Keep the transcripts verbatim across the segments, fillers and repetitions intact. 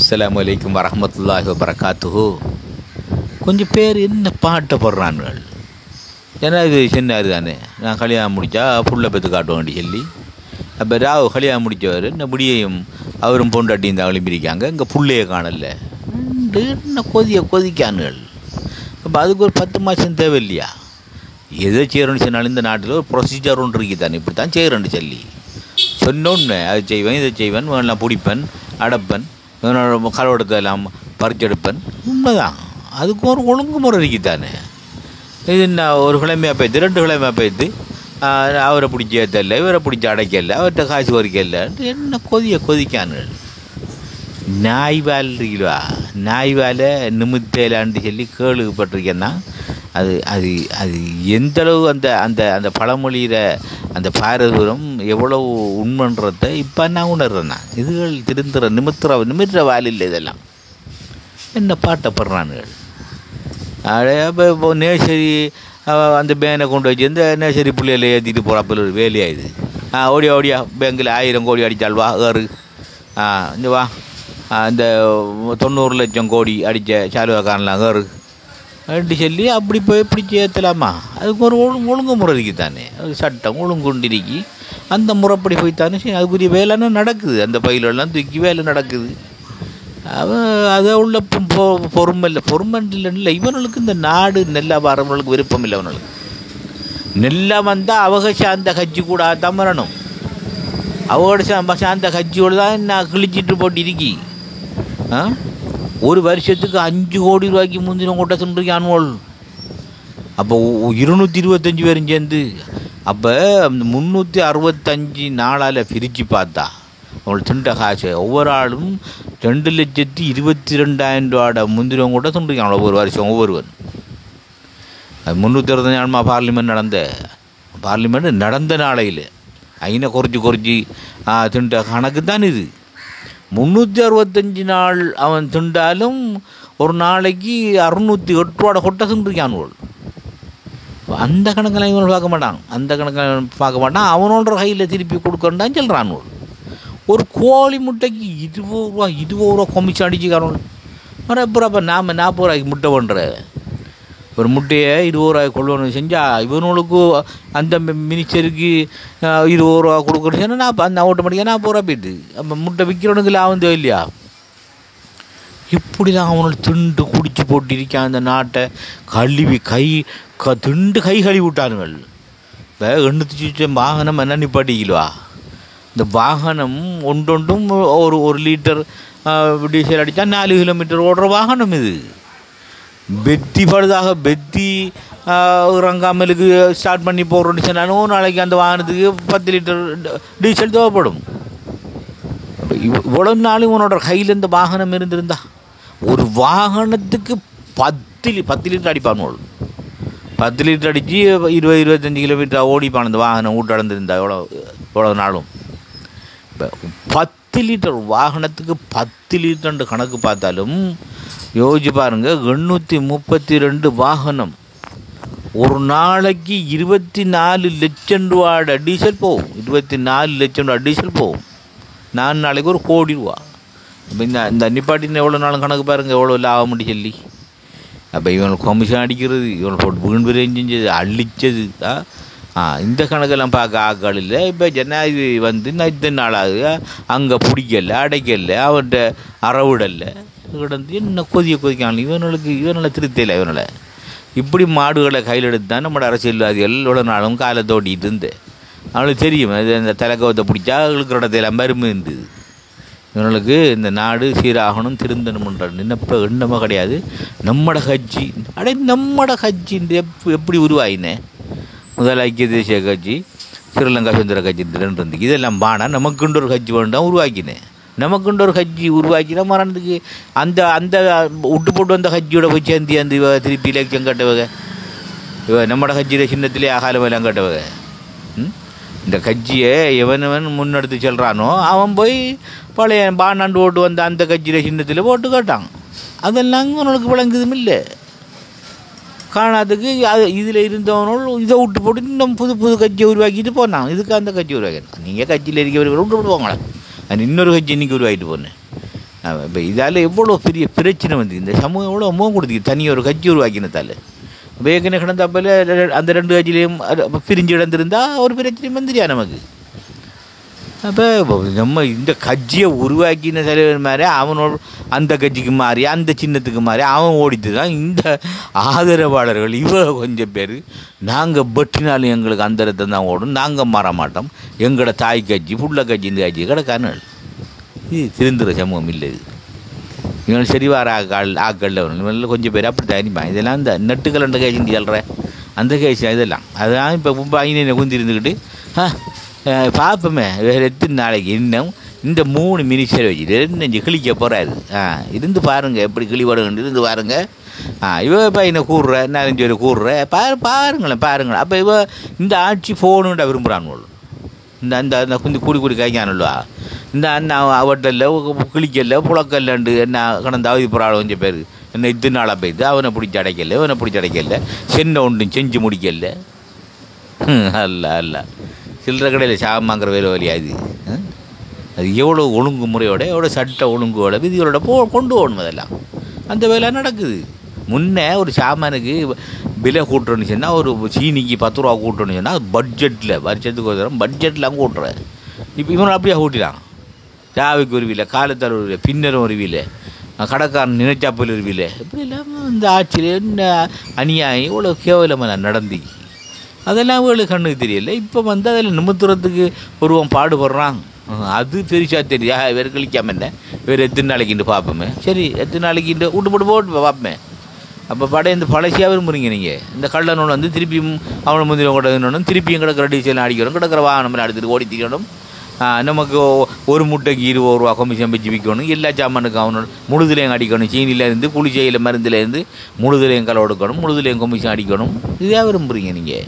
அஸ்ஸலாமு அலைக்கும் வரஹ்மத்துல்லாஹி வபரகாத்துஹு. கொஞ்சம் பேர் என்ன பாட்டை போடுறான்கள். ஏன்னா இது சின்னாரு தானே, நான் கல்யாணம் முடித்தா புள்ள பெற்று காட்ட வேண்டி சொல்லி, அப்போ ராவு கல்யாணம் முடித்தவர் இந்த முடியையும் அவரும் பொண்டாட்டியும் தான் எழுப்பியிருக்காங்க. இங்கே புள்ளையை காணல, என்ன கொதிய கொதிக்கானுகள். அப்போ அதுக்கு ஒரு பத்து மாதம் தேவை இல்லையா? எதை செய்கிறோன்னு சொன்னாலும் இந்த நாட்டில் ஒரு ப்ரொசீஜர் ஒன்று இருக்குது தானே, இப்படி தான் செய்கிறேன்னு சொல்லி சொன்னோன்னு அது செய்வேன் இதை செய்வேன், வேணாம் பிடிப்பேன் அடைப்பேன், கலவடத்தை எல்லாம் பறிச்செடுப்பேன். உண்மைதான், அதுக்கு ஒரு ஒழுங்குமுறை இருக்குதானே. இது என்ன ஒரு கிழமையாக போய்த்து ரெண்டு கிழமையாக போய்த்து அவரை பிடிச்சி ஏற்றல, இவரை பிடிச்சி அடைக்கல, அவர்கிட்ட காசு வரிக்கல, என்ன கொதிய கொதிக்கானுகள். நாய் வேலை இருக்குல்வா, நாய் வேலை நிமித்தலான்னு சொல்லி கேள்விப்பட்டிருக்கேன்னா அது அது அது எந்தளவு அந்த அந்த அந்த பழமொழியிற அந்த பாரதூரம் எவ்வளவு உண்மைன்றதை இப்போ நான் உணர்றேன்னா. இதுகள் திருந்துற நிமித்திர நிமித்திர வேலை இல்லை. இதெல்லாம் என்ன பாட்டப்படுறானுகள். அப்போ இப்போ நேசரி அந்த பேனை கொண்டு வச்சு இந்த நேசரி பிள்ளைகளை ஏற்றிட்டு போகிறப்ப ஒரு வேலையாகுது. ஆ ஓடியா ஓடியா பேங்கில் ஆயிரம் கோடி அடித்தால் வா ஏறு, ஆ இந்த வா இந்த தொண்ணூறு லட்சம் கோடி அடித்த சாலுவாக்காரலாம் ஏறு அப்படி சொல்லி அப்படி போய் இப்படி ஏற்றலாமா? அதுக்கு ஒரு ஒழு ஒழுங்குமுறை இருக்குதானே, அது சட்டம் ஒழுங்குண்டிருக்கி அந்த முறைப்படி போய்த்தானே அதுக்குரிய வேலைன்னு நடக்குது. அந்த பயிலெல்லாம் தூக்கி வேலை நடக்குது. அவன் அதை உள்ள பொ பொறுமை இல்லை பொறுமை இல்லை. இவனுக்கு இந்த நாடு நெல்லா வரவங்களுக்கு விருப்பம் இல்லை. அவனுக்கு நெல்லா வந்தால் அவங்க சார்ந்த கட்சி கூட தான் வரணும். அவங்களோட சா சார்ந்த கட்சியோடு தான் நான் கிழிச்சிட்டு போட்டு இருக்கி. ஆ ஒரு வருஷத்துக்கு அஞ்சு கோடி ரூபாய்க்கு முந்தின கூட்ட சொல்லிருக்கானுவோல். அப்போ இருநூற்றி இருபத்தஞ்சி பேரும் சேர்ந்து அப்போ முந்நூற்றி அறுபத்தஞ்சி நாளால் பிரித்து பார்த்தா அவங்களுக்கு திண்ட காசு ஒவ்வொரு ஆளும் ரெண்டு லட்சத்தி இருபத்தி ரெண்டாயிரம் ரூபாட முந்தின கூட்ட சொல்லிருக்காங்க ஒவ்வொரு வருஷம் ஒவ்வொருவன். அது முந்நூற்றி அறுபத்தஞ்சு நாளுமா பார்லிமெண்ட் நடந்த பார்லிமெண்ட் நடந்த நாளையில் ஐநா குறைச்சி குறைச்சி திண்ட கணக்கு தான் இது. முந்நூற்றி அறுபத்தஞ்சி நாள் அவன் திண்டாலும் ஒரு நாளைக்கு அறுநூற்றி எட்டு ரூபாட கொட்டை தின்றிருக்கானுவோல். அந்த கணக்கில் இவன் பார்க்க மாட்டான், அந்த கணக்கில் பார்க்க மாட்டான். அவனோட கையில் திருப்பி கொடுக்கணுன்னு சொல்கிறானுவோல். ஒரு கோழி முட்டைக்கு இருபது ரூபா இருபது ரூபா கொமிச்சு அடிச்சுக்காரோல். ஆனால் அப்புறம் அப்போ நாம் நாற்பது ரூபாய்க்கு முட்டை பண்ணுற ஒரு முட்டையை இருபது ரூபாய்க்கு கொள்ளணும் செஞ்சால் இவனுக்கு அந்த மினிஸ்டருக்கு இருபது ரூபா கொடுக்கணும் சொன்னால் நான் அந்த ஆட்டோமேட்டிக்காக நாற்பது ரூபா போய்ட்டு அப்போ முட்டை விற்கிறவனுக்கு லாபம் தேவை இல்லையா? இப்படிலாம் அவனோட திண்டு குடிச்சு போட்டிருக்கான். அந்த நாட்டை கழுவி கை க திண்டு கை கழுவி விட்டானுங்கள். இப்போ எண்ணூற்றி சுச்சம் வாகனம் என்ன நிப்பாட்டிக்கலவா? இந்த வாகனம் ஒன்றொன்றும் ஒரு ஒரு லிட்டர் டீசல் அடித்தா நாலு கிலோமீட்டர் ஓடுற வாகனம். இது பெத்தி பழுதாக பெத்தி இறங்காமலுக்கு ஸ்டார்ட் பண்ணி போடுறோன்னு சொன்னாலும் நாளைக்கு அந்த வாகனத்துக்கு பத்து லிட்டர் டீசல் தேவைப்படும். இவ்வளோ நாளும் உன்னோட கையில் இந்த வாகனம் இருந்திருந்தா ஒரு வாகனத்துக்கு பத்து லி பத்து லிட்டர் அடிப்பானோள். பத்து லிட்டர் அடித்து இருபது இருபத்தஞ்சி கிலோமீட்டர் ஓடிப்பான் அந்த வாகனம் வீட்டு அடந்திருந்தா எவ்வளோ எவ்வளோ நாளும். இப்போ பத்து லிட்டர் வாகனத்துக்கு பத்து லிட்டர்ன்ற கணக்கு பார்த்தாலும் யோசிச்சு பாருங்கள். எண்ணூற்றி முப்பத்தி ரெண்டு வாகனம் ஒரு நாளைக்கு இருபத்தி நாலு லட்சம் ரூபாட டீசல் போகும். இருபத்தி நாலு லட்சம் ரூபா டீசல் போகும். நாலு நாளைக்கு ஒரு கோடி ரூபா. இப்போ இந்த இந்த நிப்பாட்டின்னு எவ்வளோ நாளும் கணக்கு பாருங்கள் எவ்வளோ லாபம் முடி சொல்லி. அப்போ இவனுக்கு கமிஷன் அடிக்கிறது, இவனை போட்டு வீண் விரையும் செஞ்சது அழிச்சது. ஆ இந்த கணக்கெல்லாம் பார்க்க ஆக்கள் இல்லை. இப்போ ஜனாதிபதி வந்து இத்தனை நாளாகுது அங்கே பிடிக்கல அடைக்கல அவன்கிட்ட அறவிடலை கிடந்து என்ன கொதிய கொதிக்கான இவனுக்கு இவனால் திருத்தையில் இவனால் இப்படி மாடுகளை கையில் எடுத்து தான் நம்மளோட அரசியல்வாதிகள் இவ்வளோ நாளும் காலை தோட்டிகிட்டு இருந்து அவளுக்கு தெரியும். இது இந்த தலைக்கவத்தை பிடிச்சா இழுக்கிற இடத்தையெல்லாம் பெருமை இருந்தது. இவனுக்கு இந்த நாடு சீராகணும் திருந்தணும்ன்ற நினைப்ப எண்ணமாக கிடையாது. நம்மட கட்சி அடே நம்மட கட்சின்ற எப் எப்படி உருவாயினேன். முதல் ஐக்கிய தேசிய கட்சி ஸ்ரீலங்கா சுதந்திர கட்சி ரெண்டு இருந்துக்கு இதெல்லாம் பானா நமக்குன்ற ஒரு கட்சி வேண்டாம் உருவாக்கினேன். நமக்குன்ற ஒரு கட்சி உருவாக்கினா மரணத்துக்கு அந்த அந்த விட்டு போட்டு வந்த கட்சியோட போய் சேர்ந்து அந்த இவ திருப்பி இலக்கியம் கட்டவங்க இவ நம்மட கட்சியில் சின்னத்திலே அகாலமெல்லாம் கட்டவங்க. இந்த கட்சியை எவனவன் முன்னெடுத்து செல்கிறானோ அவன் போய் பழைய பாண்டாண்டு ஓட்டு வந்த அந்த கட்சியில் சின்னத்தில் போட்டு கேட்டான். அதெல்லாம் அவனுக்கு விளங்குதும் இல்லை. காணாதுக்கு அது இதில் இருந்தவனோடு இதை விட்டு போட்டு இன்னும் புது புது கட்சியை உருவாக்கிட்டு போனான். இதுக்கு அந்த கட்சி உருவாக்கணும். நீங்கள் கட்சியில் இருக்கிறவர்கள் விட்டு போட்டு போங்களேன். அது இன்னொரு கட்சி இன்றைக்கி உருவாக்கிட்டு போனேன். இப்போ இதால் எவ்வளோ பெரிய பிரச்சனை வந்து இந்த சமூகம் எவ்வளோ முகம் கொடுத்துக்கு தனி ஒரு கட்சி உருவாக்கினத்தால் வேகனை கிடந்தப்பல அந்த ரெண்டு கட்சியிலையும் பிரிஞ்சு கிடந்திருந்தால் ஒரு பிரச்சனையும் வந்துடுயா நமக்கு. அப்போ நம்ம இந்த கட்சியை உருவாக்கின தலைவர் மாதிரி அவனோட அந்த கட்சிக்கு மாறி அந்த சின்னத்துக்கு மாறி அவன் ஓடிட்டு தான் இந்த ஆதரவாளர்கள் இவ கொஞ்சம் பேர் நாங்கள் பட்டினாலும் எங்களுக்கு அந்த இடத்த தான் ஓடும், நாங்கள் மாற மாட்டோம், எங்களோட தாய் கட்சி புள்ள கட்சி இந்த கட்சி கிடக்கானல். இது திருந்துற சமூகம் இல்லை. இது இவங்க சரி வர ஆக்கள் ஆக்களில் வரணும் கொஞ்சம் பேர் அப்படி தனிப்பான். இதெல்லாம் இந்த நெட்டுக்கள் அந்த கேட்சி சொல்கிறேன் அந்த கேட்சி இதெல்லாம் அதுதான் இப்போ ரொம்ப ஐநூறு குந்தி இருந்துக்கிட்டு ஆ பார்ப்போமே வேறு எத்தனை நாளைக்கு இன்னும் இந்த மூணு மினிஸ்டர் வச்சுட்டு நெஞ்சு கிளிக்க போகிறாரு. ஆ இருந்து பாருங்கள் எப்படி கிளிவாடுங்க இருந்து பாருங்கள். ஆ இவ பையனை கூடுற நாலஞ்சு பேர் கூடுற பாரு பாருங்களேன் பாருங்களேன். அப்போ இவ இந்த ஆட்சி ஃபோனுண்டா விரும்புகிறான்னு இந்த அந்த அந்த குந்தி கூடி கூடி காய்க்கானுல்வா இந்த அண்ணா அவட்டல்ல கிளிக்கல்ல புழக்கல்லண்டு என்ன கடந்த அவதி போகிறாள் கொஞ்சம் பேர் என்ன இது நாளாக போய்து அவனை பிடிச்சி அடைக்கல அவனை பிடிச்சி அடைக்கல சென்னை ஒன்றும் செஞ்சு முடிக்கல. அல்ல அல்ல சில்லற கடையில் சாமாங்கிற வேலை வழியாது. அது எவ்வளோ ஒழுங்கு முறையோட எவ்வளோ சட்ட ஒழுங்கோட விதிகளோட போ கொண்டு போகணும். அதெல்லாம் அந்த வேலை நடக்குது. முன்னே ஒரு சாமானுக்கு விலை கூட்டுறோன்னு சொன்னால் ஒரு சீனிக்கு பத்து ரூபா கூட்டுறோன்னு சொன்னால் பட்ஜெட்டில் வருஷத்துக்கு ஒரு தரம் பட்ஜெட்லாம் கூட்டுறேன். இப்போ இவனை அப்படியே கூட்டிடான். ராவிக்கு ஒரு விலை காலத்தால் ஒரு விலை பின்னரும் ஒரு விலை கடைக்காரன் நினைச்சாப்பில் ஒரு விலை இப்படி இல்லாமல் இந்த ஆட்சியில் என்ன அநியாயம் இவ்வளோ கேவலமாக நடந்து அதெல்லாம் இவங்களுக்கு கண்ணுக்கு தெரியல. இப்போ வந்து அதில் நிமித்துறதுக்கு ஒருவன் பாடுபடுறான். அது பெருசாக தெரியா வேறு கழிக்காம என்ன வேறு எத்தனை நாளைக்குண்டு பார்ப்போமே. சரி எத்தனை நாளைக்குண்டு விட்டு போட்டு போட்டு பார்ப்போமே. அப்போ படம் இந்த பழசியாக விரும்புகிறீங்க நீங்கள் இந்த கள்ளனோட வந்து திருப்பியும் அவனை முந்தின கூட திருப்பியும் கிடக்கிற டீசல் அடிக்கணும் கிடக்கிற வாகனம் எடுத்துகிட்டு ஓடி திரிக்கணும். நமக்கு ஒரு முட்டைக்கு இருபது ரூபா கமிஷன் வச்சு விற்கணும். எல்லா சாமானுக்கும் அவனோட முழுதுலையும் அடிக்கணும். சீனிலேருந்து குளிச்சையில் மருந்துலேருந்து முழுதுலையும் களை கொடுக்கணும் முழுதுலையும் கமிஷன் அடிக்கணும். இதாக விரும்புகிறீங்க நீங்கள்.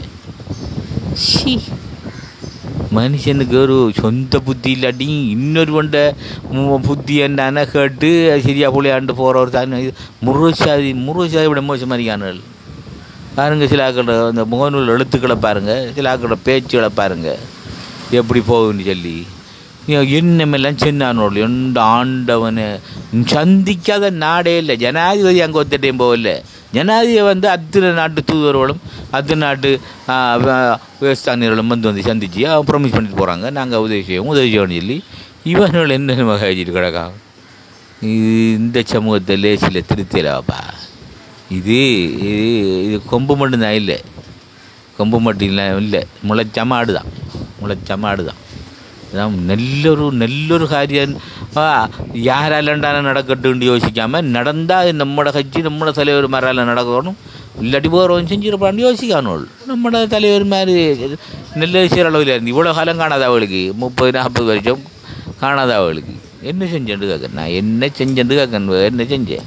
ஷி மனுஷனுக்கு ஒரு சொந்த புத்தி இல்லாட்டி இன்னொரு கொண்ட புத்தி என்னன்னா கேட்டு சரியா புள்ளையாண்டு போகிற ஒரு தானே முருகசாதி முருகசாதி விட மோசம் மாதிரியானல் பாருங்கள். சில ஆக்களோட அந்த முகநூல் எழுத்துக்களை பாருங்கள், சில ஆக்களோட பேச்சுகளை பாருங்கள் எப்படி போகுதுன்னு சொல்லி என்னமெல்லாம் சின்னானோட எந்த ஆண்டவனை சந்திக்காத நாடே இல்லை. ஜனாதிபதி அங்கே ஒத்தட்டையும் போகல. ஜனாதிபதி வந்து அத்தனை நாட்டு தூதுவர்களும் அத்தனை நாட்டு விவசாயிகளும் வந்து வந்து சந்தித்து ப்ரொமிஸ் பண்ணிட்டு போகிறாங்க நாங்கள் உதவி செய்வோம் உதவி செய்வோம்னு சொல்லி இவர்கள் என்ன மகிழ்ச்சிட்டு கிடக்காங்க. இது இந்த சமூகத்தை லேசில் திருத்தலாப்பா. இது இது இது கொம்பு மட்டும்தான் இல்லை கொம்பு மட்டும் இல்லை இல்லை முளைச்சாம ஆடுதான் முளைச்சாம ஆடுதான். அதான் நெல்லொரு நெல்லொரு காரியம் யாராலண்டான நடக்கட்டுன்னு யோசிக்காமல் நடந்தால் நம்மளோட கட்சி நம்மளோட தலைவர் மாதிரில நடக்கணும் இல்லாட்டி போகிறவன் செஞ்சிருப்பான்னு யோசிக்கானோள். நம்மளோட தலைவர் மாதிரி நெல் செய்கிற அளவில் இருந்து இவ்வளோ காலம் காணாத அவளுக்கு முப்பது நாற்பது வருஷம் காணாத அவளுக்கு என்ன செஞ்சேன்னு கேட்க நான் என்ன செஞ்சேன்னு கேட்க என்ன செஞ்சேன்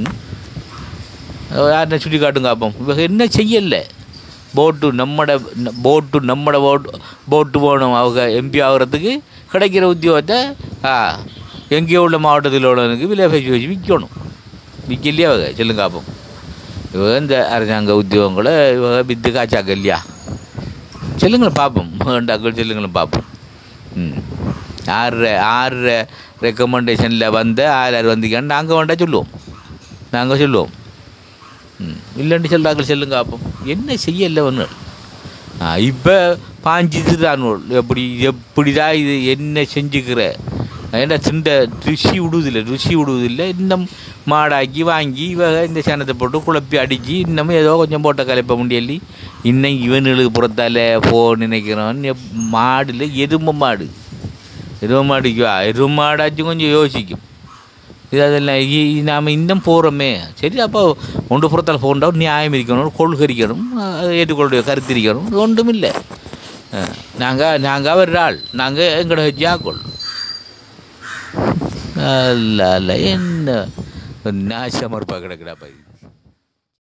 யாருன்னா சுட்டி காட்டும் காப்போம். இவங்க என்ன செய்யலை. போட்டு நம்மட போட்டு நம்மட போட்டு போட்டு போகணும். அவங்க எம்பி ஆகிறதுக்கு கிடைக்கிற உத்தியோகத்தை ஆ எங்கேயோ உள்ள மாவட்டத்தில் உள்ளவனுக்கு விலை பேசி வச்சு விற்கணும். விற்கலையா அவங்க சொல்லுங்க பார்ப்போம். இவங்க இந்த அரசாங்க உத்தியோகங்களை இவங்க வித்து காய்ச்சாக்க இல்லையா சொல்லுங்களேன் பார்ப்போம். வேண்டாக்கள் சொல்லுங்களும் பார்ப்போம். ம் ஆறு ஆறு ரெக்கமெண்டேஷனில் வந்து ஆறு ஆறு வந்தீங்கன்னு நாங்கள் வேண்டாம் சொல்லுவோம் நாங்கள் சொல்லுவோம். ம் இல்லைன்னு சொல்கிறாக்கள் சொல்லுங்க பார்ப்போம். என்ன செய்யலை ஒன்று இப்போ பாஞ்சிது தான் எப்படி எப்படி தான் இது என்ன செஞ்சுக்கிற ஏன்னா திண்ட ருசி விடுவதில்லை ருசி விடுவதில்லை. இன்னும் மாடாக்கி வாங்கி இவங்க இந்த சேனத்தை போட்டு குழப்பி அடித்து இன்னமும் ஏதோ கொஞ்சம் போட்ட கலைப்ப முடியலி இன்னும் இவனுக்கு புறத்தால் போ நினைக்கிறோம். மாடில் எருமை மாடு எருமை மாடுக்குவா எருமை மாடாச்சும் கொஞ்சம் யோசிக்கும். இது அதெல்லாம் நாம் இன்னும் போகிறோமே சரி. அப்போ ஒன்று புறத்தால் போகண்டா நியாயம் இருக்கணும் கொள்கரிக்கணும் ஏற்றுக்கொள்ள கருத்து இருக்கணும். ஒன்றும் இல்லை. நாங்கள் நாங்கள் வர்ற ஆள் நாங்கள் எங்களோட வச்சு ஆக்கொள் அல்ல அல்ல என்ன நாசமர்ப்பாக கிடக்குறாப்பா இது.